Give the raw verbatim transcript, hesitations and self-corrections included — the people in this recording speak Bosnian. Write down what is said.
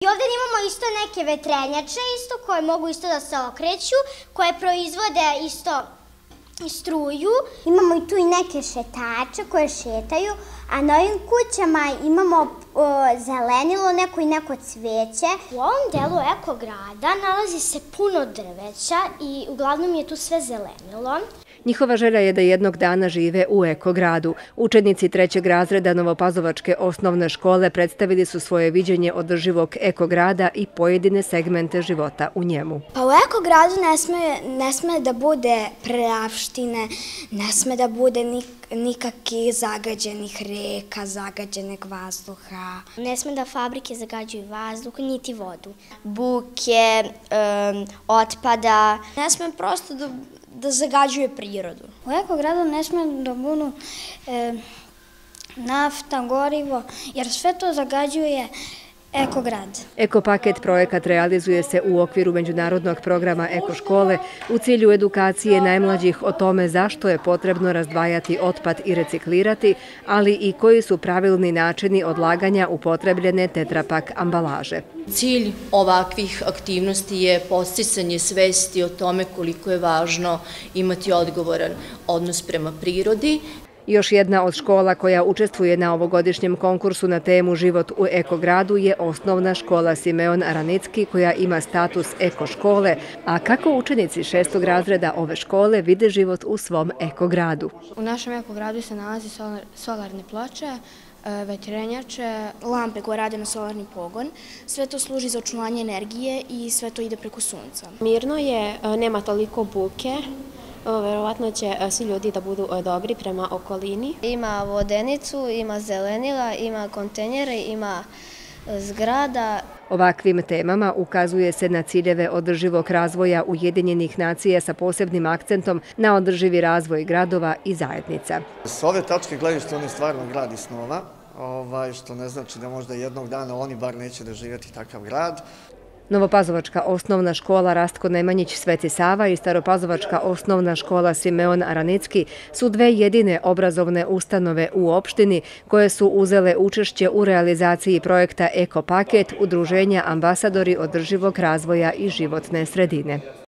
I ovdje imamo isto neke vetrenjače isto koje mogu isto da se okreću, koje proizvode isto struju. Imamo i tu i neke šetače koje šetaju, a na ovim kućama imamo o, zelenilo, neko i neko cvijeće. U ovom delu ekograda nalazi se puno drveća i uglavnom je tu sve zelenilo. Njihova želja je da jednog dana žive u ekogradu. Učenici trećeg razreda Novopazovačke osnovne škole predstavili su svoje viđenje održivog ekograda i pojedine segmente života u njemu. Pa u ekogradu ne sme, ne sme da bude prljavštine, ne sme da bude nik, nikakvih zagađenih reka, zagađenog vazduha. Ne sme da fabrike zagađuju vazduh, niti vodu. Buke, um, otpada. Ne sme prosto da da zagađuje prirodu. U ekogradu ne sme da budu e, nafta, gorivo, jer sve to zagađuje ekograd. Ekopaket projekat realizuje se u okviru međunarodnog programa Ekoškole u cilju edukacije najmlađih o tome zašto je potrebno razdvajati otpad i reciklirati, ali i koji su pravilni načini odlaganja upotrebljene tetrapak ambalaže. Cilj ovakvih aktivnosti je podsticanje svesti o tome koliko je važno imati odgovoran odnos prema prirodi. Još jedna od škola koja učestvuje na ovogodišnjem konkursu na temu Život u ekogradu je osnovna škola Simeon Aranicki koja ima status ekoškole, a kako učenici šestog razreda ove škole vide život u svom ekogradu. U našem ekogradu se nalazi solar, solarne ploče, vetrenjače, lampe koje rade na solarni pogon. Sve to služi za očuvanje energije i sve to ide preko sunca. Mirno je, nema toliko buke. Verovatno će svi ljudi da budu dobri prema okolini. Ima vodenicu, ima zelenila, ima kontenjere, ima zgrada. Ovakvim temama ukazuje se na ciljeve održivog razvoja Ujedinjenih nacija sa posebnim akcentom na održivi razvoj gradova i zajednica. S ove tačke gledišta on je stvarno grad iz snova, ovaj, što ne znači da možda jednog dana oni bar neće doživjeti takav grad. Novopazovačka osnovna škola Rastko Nemanjić Sveti Sava i Staropazovačka osnovna škola Simeon Aranicki su dve jedine obrazovne ustanove u opštini koje su uzele učešće u realizaciji projekta Ekopaket Udruženja ambasadori održivog razvoja i životne sredine.